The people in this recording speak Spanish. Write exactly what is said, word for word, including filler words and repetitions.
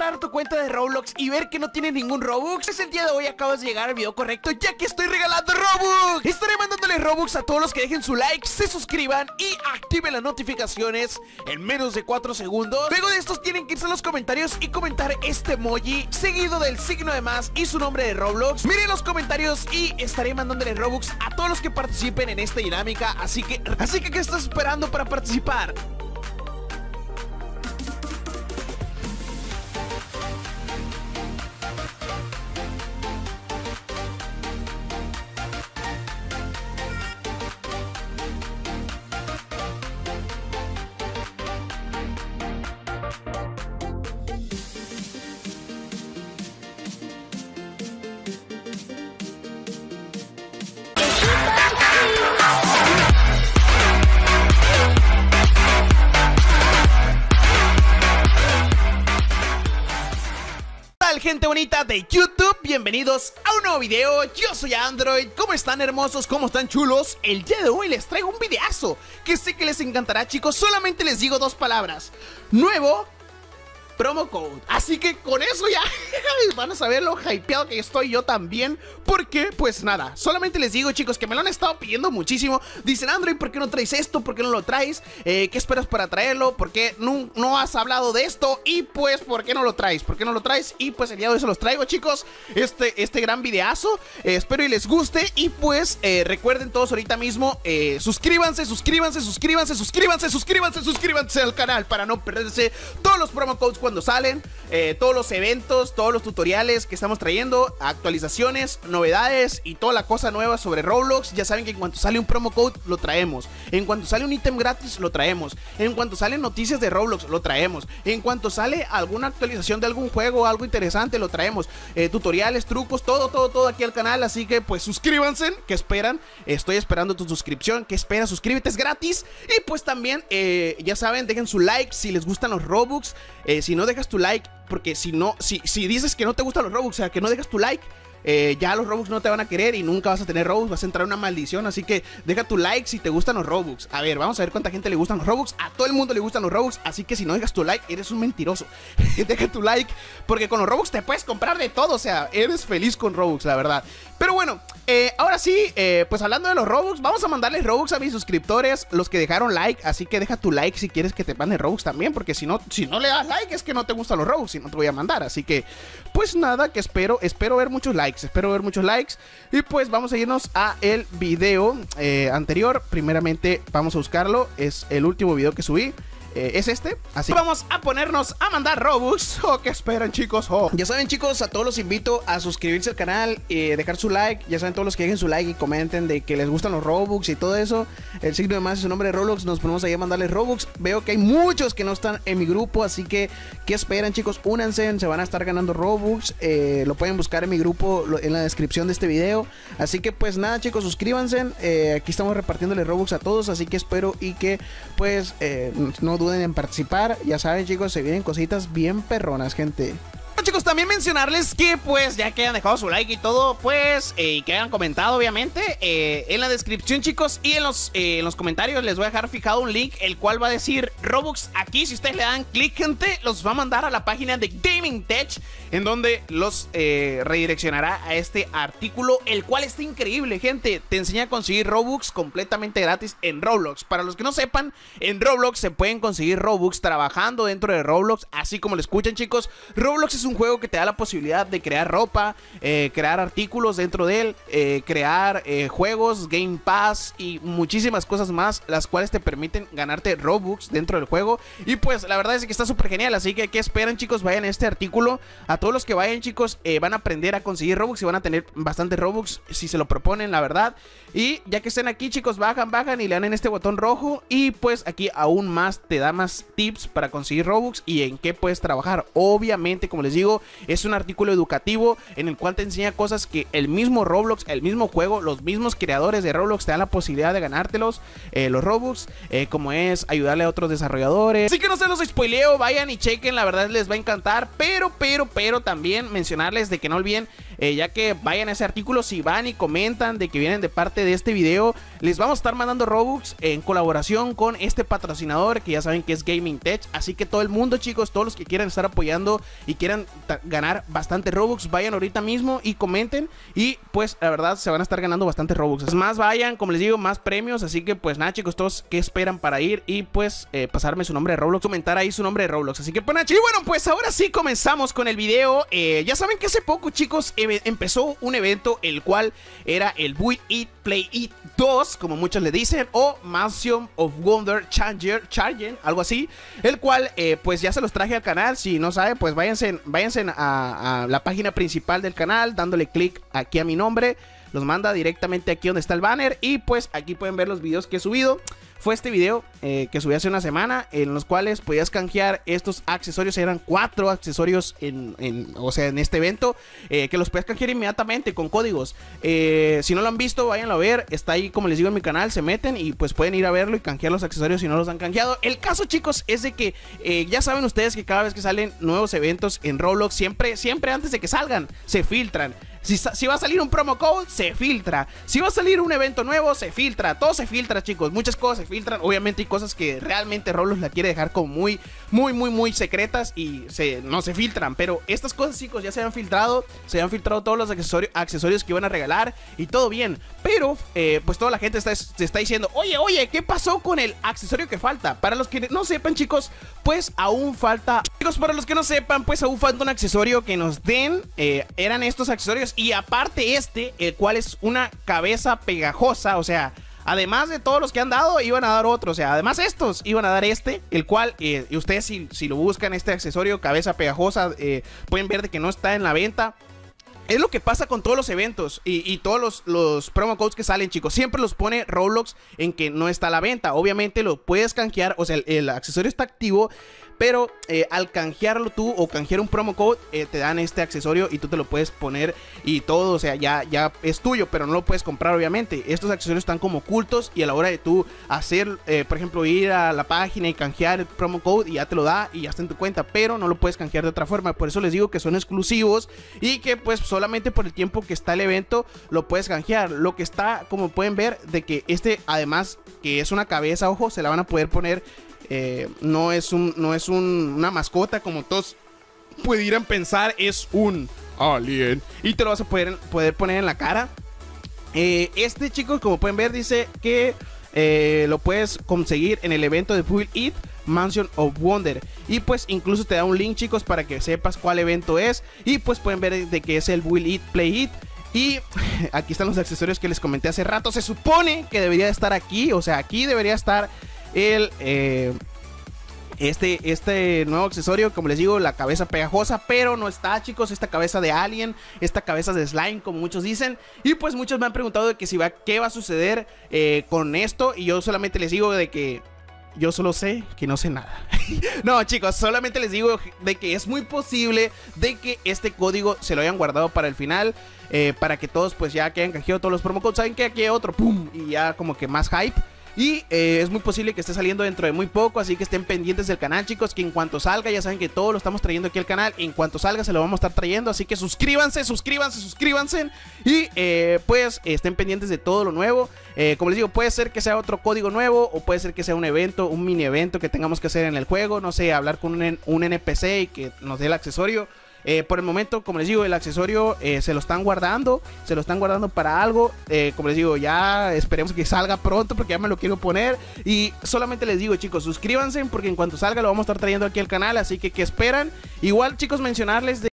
encontrar tu cuenta de Roblox y ver que no tiene ningún Robux, pues el día de hoy acabas de llegar al video correcto, ya que estoy regalando Robux. Estaré mandándole Robux a todos los que dejen su like, se suscriban y activen las notificaciones en menos de cuatro segundos. Luego de estos tienen que irse a los comentarios y comentar este emoji seguido del signo de más y su nombre de Roblox. Miren los comentarios y estaré mandándole Robux a todos los que participen en esta dinámica. Así que, así que ¿qué estás esperando para participar? Gente bonita de YouTube, bienvenidos a un nuevo video. Yo soy Android. ¿Cómo están, hermosos? ¿Cómo están, chulos? El día de hoy les traigo un videazo que sé que les encantará, chicos. Solamente les digo dos palabras: nuevo promo code. Así que con eso ya van a saber lo hypeado que estoy yo también. Porque, pues nada, solamente les digo, chicos, que me lo han estado pidiendo muchísimo. Dicen: Android, ¿por qué no traes esto? ¿Por qué no lo traes? Eh, ¿Qué esperas para traerlo? ¿Por qué no, no has hablado de esto? Y pues, ¿por qué no lo traes? ¿Por qué no lo traes? Y pues el día de hoy se los traigo, chicos, este, este gran videazo. eh, Espero y les guste. Y pues, eh, recuerden todos ahorita mismo, eh, suscríbanse, suscríbanse, suscríbanse, suscríbanse, suscríbanse, suscríbanse al canal para no perderse todos los promo codes cuando salen, eh, todos los eventos, todos los tutoriales que estamos trayendo, actualizaciones, novedades y toda la cosa nueva sobre Roblox. Ya saben que en cuanto sale un promo code lo traemos, en cuanto sale un ítem gratis lo traemos, en cuanto salen noticias de Roblox lo traemos, en cuanto sale alguna actualización de algún juego, algo interesante, lo traemos, eh, tutoriales, trucos, todo, todo, todo aquí al canal. Así que pues suscríbanse. ¿Qué esperan? Estoy esperando tu suscripción. ¿Qué esperas? Suscríbete, es gratis. Y pues también, eh, ya saben, dejen su like si les gustan los Robux. eh, Si no dejas tu like, porque si no, si, si dices que no te gustan los Robux, o sea, que no dejas tu like, Eh, ya los Robux no te van a querer y nunca vas a tener Robux, vas a entrar en una maldición. Así que deja tu like si te gustan los Robux. A ver, vamos a ver cuánta gente le gustan los Robux. A todo el mundo le gustan los Robux, así que si no dejas tu like, eres un mentiroso. Deja tu like, porque con los Robux te puedes comprar de todo. O sea, eres feliz con Robux, la verdad. Pero bueno, eh, ahora sí, eh, pues hablando de los Robux, vamos a mandarles Robux a mis suscriptores, los que dejaron like. Así que deja tu like si quieres que te manden Robux también, porque si no, si no le das like es que no te gustan los Robux y no te voy a mandar. Así que, pues nada, que espero, espero ver muchos likes. Espero ver muchos likes. Y pues vamos a irnos a el video eh, anterior. Primeramente vamos a buscarlo. Es el último video que subí. Eh, es este, así que vamos a ponernos a mandar Robux. ¿O oh, qué esperan, chicos? Oh. Ya saben, chicos, a todos los invito a suscribirse al canal y eh, dejar su like. Ya saben, todos los que dejen su like y comenten de que les gustan los Robux y todo eso, el signo de más y su nombre de Roblox, nos ponemos ahí a mandarles Robux. Veo que hay muchos que no están en mi grupo, así que ¿qué esperan, chicos? Únanse, se van a estar ganando Robux. eh, Lo pueden buscar en mi grupo, lo, en la descripción de este video. Así que pues nada, chicos, suscríbanse. eh, Aquí estamos repartiéndole Robux a todos, así que espero y que pues eh, no duden en participar. Ya saben, chicos, se vienen cositas bien perronas, gente. Chicos, también mencionarles que pues ya que hayan dejado su like y todo, pues eh, y que hayan comentado, obviamente, eh, en la descripción, chicos, y en los, eh, en los comentarios les voy a dejar fijado un link, el cual va a decir Robux aquí. Si ustedes le dan clic, gente, los va a mandar a la página de Gaming Tech, en donde los eh, redireccionará a este artículo, el cual está increíble, gente. Te enseña a conseguir Robux completamente gratis en Roblox. Para los que no sepan, en Roblox se pueden conseguir Robux trabajando dentro de Roblox, así como lo escuchan, chicos. Roblox es un juego que te da la posibilidad de crear ropa, eh, crear artículos dentro de él, eh, crear eh, juegos, Game Pass y muchísimas cosas más, las cuales te permiten ganarte Robux dentro del juego. Y pues la verdad es que está súper genial. Así que ¿qué esperan, chicos? Vayan a este artículo. A todos los que vayan, chicos, eh, van a aprender a conseguir Robux y van a tener bastante Robux si se lo proponen, la verdad. Y ya que estén aquí, chicos, bajan, bajan y le dan en este botón rojo. Y pues aquí aún más te da más tips para conseguir Robux y en qué puedes trabajar. Obviamente, como les digo, es un artículo educativo en el cual te enseña cosas que el mismo Roblox, el mismo juego, los mismos creadores de Roblox te dan la posibilidad de ganártelos, eh, los Robux, eh, como es ayudarle a otros desarrolladores. Así que no se los spoileo, vayan y chequen, la verdad les va a encantar. Pero, pero, pero también mencionarles de que no olviden eh, ya que vayan a ese artículo, si van y comentan de que vienen de parte de este video, les vamos a estar mandando Robux en colaboración con este patrocinador que ya saben que es Gaming Tech. Así que todo el mundo, chicos, todos los que quieran estar apoyando y quieran ganar bastante Robux, vayan ahorita mismo y comenten, y pues la verdad se van a estar ganando bastante Robux. Es más, vayan, como les digo, más premios. Así que pues nada, chicos, todos que esperan para ir y pues eh, pasarme su nombre de Roblox, comentar ahí su nombre de Roblox. Así que pues nada, y bueno, pues ahora sí comenzamos con el video. eh, Ya saben que hace poco, chicos, eh, empezó un evento, el cual era el Build It, Play It dos, como muchos le dicen, o Mansion of Wonder Changer, Chargen, algo así, el cual eh, pues ya se los traje al canal. Si no saben, pues váyanse, váyanse a, a la página principal del canal, dándole clic aquí a mi nombre, los manda directamente aquí donde está el banner, y pues aquí pueden ver los videos que he subido. Fue este video eh, que subí hace una semana, en los cuales podías canjear estos accesorios. Eran cuatro accesorios en, en, o sea, en este evento, eh, que los puedes canjear inmediatamente con códigos. eh, Si no lo han visto, váyanlo a ver. Está ahí, como les digo, en mi canal. Se meten y pues pueden ir a verlo y canjear los accesorios si no los han canjeado. El caso, chicos, es de que eh, ya saben ustedes que cada vez que salen nuevos eventos en Roblox, Siempre, siempre antes de que salgan, se filtran. Si, si va a salir un promo code, se filtra. Si va a salir un evento nuevo, se filtra. Todo se filtra, chicos. Muchas cosas se filtran. Obviamente hay cosas que realmente Roblox la quiere dejar como muy, muy, muy, muy secretas y se, no se filtran. Pero estas cosas, chicos, ya se han filtrado. Se han filtrado todos los accesorios, accesorios que iban a regalar y todo bien. Pero, eh, pues toda la gente está, se está diciendo, oye, oye, ¿qué pasó con el accesorio que falta? Para los que no sepan, chicos, pues aún falta. Chicos, para los que no sepan, pues aún falta un accesorio que nos den. eh, Eran estos accesorios. Y aparte este, el cual es una cabeza pegajosa. O sea, además de todos los que han dado, iban a dar otro. O sea, además estos, iban a dar este, el cual, eh, y ustedes si, si lo buscan, este accesorio, cabeza pegajosa, eh, pueden ver de que no está en la venta. Es lo que pasa con todos los eventos y, y todos los, los promo codes que salen, chicos. Siempre los pone Roblox en que no está a la venta. Obviamente lo puedes canjear, o sea, el, el accesorio está activo, pero eh, al canjearlo tú o canjear un promo code, eh, te dan este accesorio y tú te lo puedes poner y todo, o sea, ya, ya es tuyo, pero no lo puedes comprar, obviamente. Estos accesorios están como ocultos y a la hora de tú hacer, eh, por ejemplo, ir a la página y canjear el promo code, y ya te lo da y ya está en tu cuenta, pero no lo puedes canjear de otra forma. Por eso les digo que son exclusivos y que pues solamente por el tiempo que está el evento lo puedes canjear. Lo que está, como pueden ver, de que este, además que es una cabeza, ojo, se la van a poder poner. Eh, no es, un, no es un, una mascota como todos pudieran pensar, es un alien y te lo vas a poder, poder poner en la cara. eh, Este, chicos, como pueden ver, dice que eh, lo puedes conseguir en el evento de Build It, Mansion of Wonder, y pues incluso te da un link, chicos, para que sepas cuál evento es. Y pues pueden ver de que es el Build It, Play It. Y aquí están los accesorios que les comenté hace rato. Se supone que debería estar aquí, o sea, aquí debería estar el eh, este, este nuevo accesorio, como les digo, la cabeza pegajosa, pero no está, chicos. Esta cabeza de alien, esta cabeza de slime, como muchos dicen. Y pues muchos me han preguntado de que si va, qué va a suceder eh, con esto, y yo solamente les digo de que yo solo sé que no sé nada. No, chicos, solamente les digo de que es muy posible de que este código se lo hayan guardado para el final, eh, para que todos pues ya que hayan canjeado todos los promo codes, saben que aquí hay otro, pum, y ya como que más hype. Y eh, es muy posible que esté saliendo dentro de muy poco, así que estén pendientes del canal, chicos, que en cuanto salga, ya saben que todo lo estamos trayendo aquí al canal. En cuanto salga se lo vamos a estar trayendo, así que suscríbanse, suscríbanse, suscríbanse. Y eh, pues estén pendientes de todo lo nuevo. eh, Como les digo, puede ser que sea otro código nuevo, o puede ser que sea un evento, un mini evento que tengamos que hacer en el juego. No sé, hablar con un, un N P C y que nos dé el accesorio. Eh, por el momento, como les digo, el accesorio eh, se lo están guardando, se lo están guardando para algo. eh, Como les digo, ya esperemos que salga pronto, porque ya me lo quiero poner. Y solamente les digo, chicos, suscríbanse, porque en cuanto salga lo vamos a estar trayendo aquí al canal. Así que, ¿qué esperan? Igual, chicos, mencionarles de